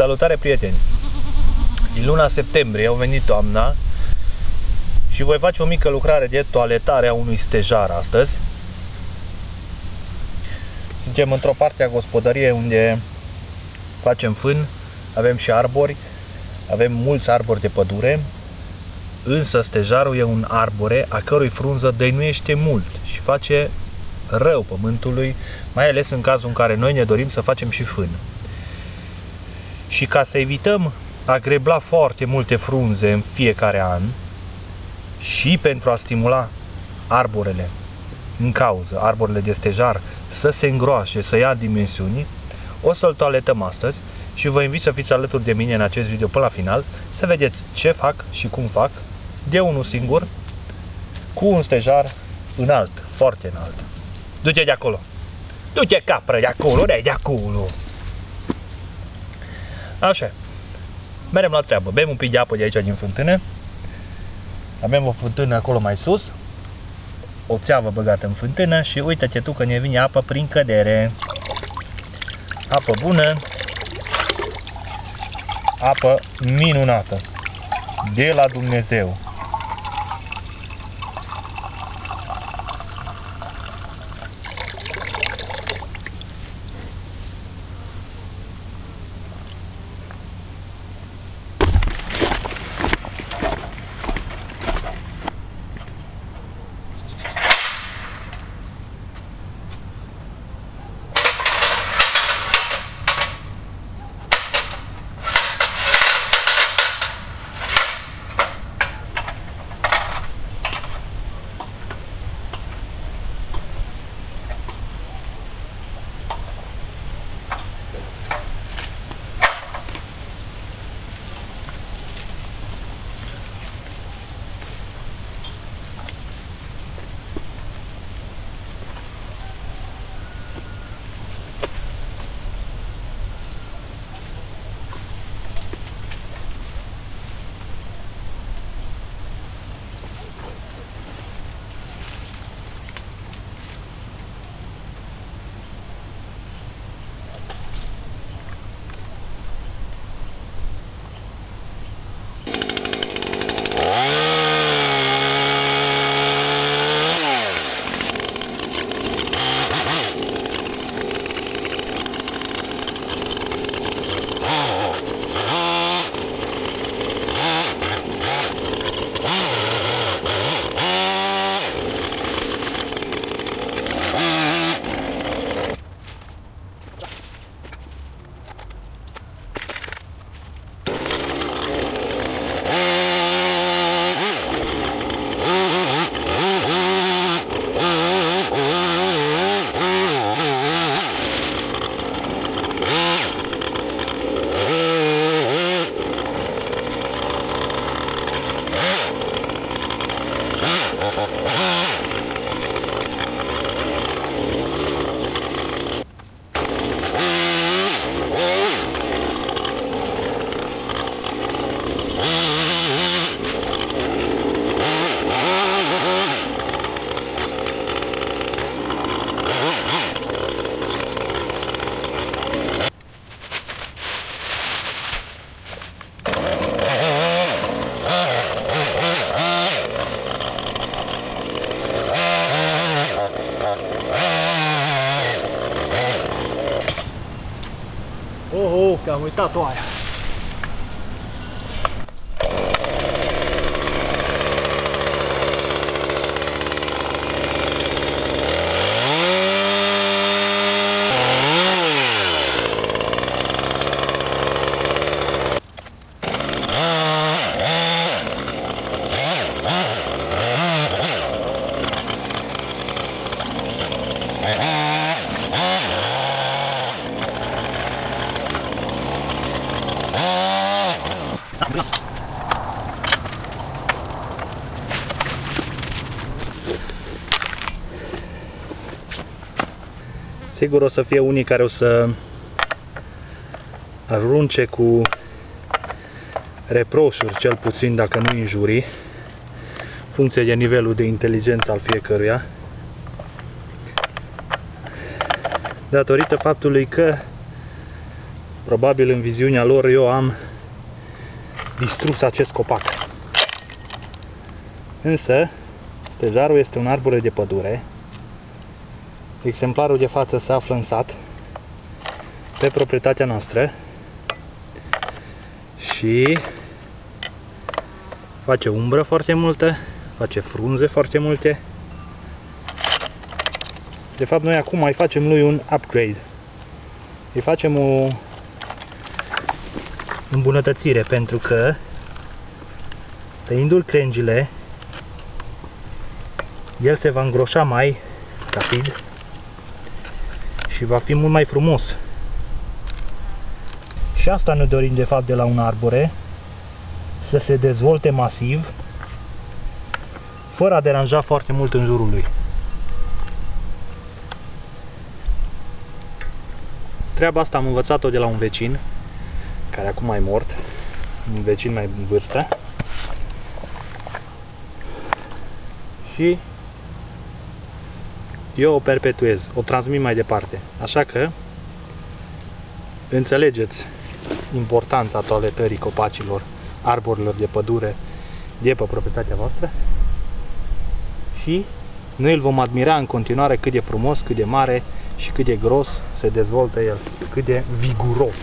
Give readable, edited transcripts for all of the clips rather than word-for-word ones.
Salutare, prieteni! Din luna septembrie au venit toamna și voi face o mică lucrare de toaletare a unui stejar astăzi. Suntem într-o parte a gospodăriei unde facem fân, avem și arbori, avem mulți arbori de pădure, însă stejarul e un arbore a cărui frunză dăinuiește mult și face rău pământului, mai ales în cazul în care noi ne dorim să facem și fân. Și ca să evităm a grebla foarte multe frunze în fiecare an și pentru a stimula arborele în cauză, arborele de stejar, să se îngroașe, să ia dimensiuni, o să-l toaletăm astăzi și vă invit să fiți alături de mine în acest video până la final, să vedeți ce fac și cum fac de unul singur cu un stejar înalt, foarte înalt. Du-te de acolo! Du-te, capră, de acolo, de acolo! Așa, mergem la treabă, bem un pic de apă de aici din fântână. Avem o fântână acolo mai sus, o țeavă băgată în fântână și uite-te tu că ne vine apă prin cădere. Apă bună, apă minunată, de la Dumnezeu. Că am uitat oaia. Sigur o să fie unii care o să arunce cu reproșuri, cel puțin dacă nu injurii, funcție de nivelul de inteligență al fiecăruia, datorită faptului că Probabil în viziunea lor eu am distrus acest copac. Însă, stejarul este un arbore de pădure. Exemplarul de față se află în sat, pe proprietatea noastră, și face umbră foarte multă, face frunze foarte multe. De fapt, noi acum mai facem lui un upgrade. Îi facem o îmbunătățire, pentru că tăindu-l crengile, el se va îngroșa mai rapid și va fi mult mai frumos. Și asta ne dorim de fapt de la un arbore, să se dezvolte masiv, fără a deranja foarte mult în jurul lui. Treaba asta am învățat-o de la un vecin, care acum e mort, un vecin mai în vârstă. Și eu o perpetuez, o transmit mai departe. Așa că înțelegeți importanța toaletării copacilor, arborilor de pădure de pe proprietatea voastră și noi îl vom admira în continuare cât de frumos, cât de mare și cât de gros se dezvoltă el, cât de viguros.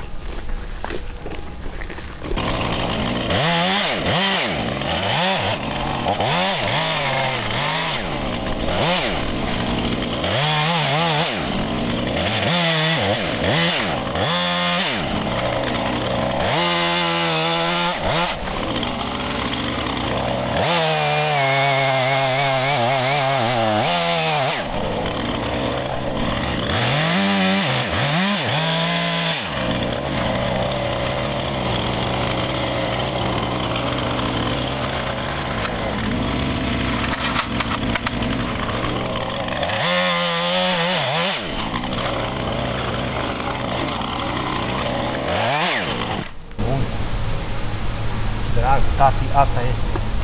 Drag, tati, asta e.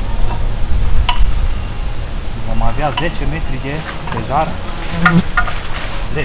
Vom avea 10 metri de stejar drept.